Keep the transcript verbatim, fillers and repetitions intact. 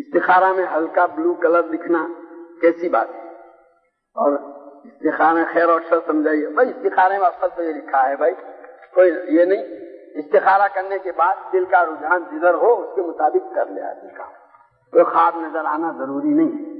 इस्तिखारा में हल्का blue colour दिखना कैसी बात है? और इस्तिखारा में खैर और शर समझाइए भाई। इस्तिखारे में असल तो ये लिखा है भाई, कोई ये नहीं, इस्तिखारा करने के बाद दिल का रुझान जिधर हो उसके मुताबिक कर ले आदमी का, कोई ख्वाब नजर आना जरूरी नहीं।